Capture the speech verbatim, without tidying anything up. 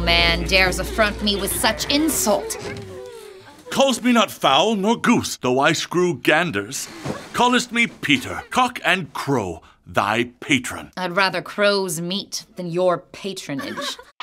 man dares affront me with such insult? Calls me not fowl nor goose, though I screw ganders. Callest me Peter, cock and crow, thy patron. I'd rather crow's meat than your patronage.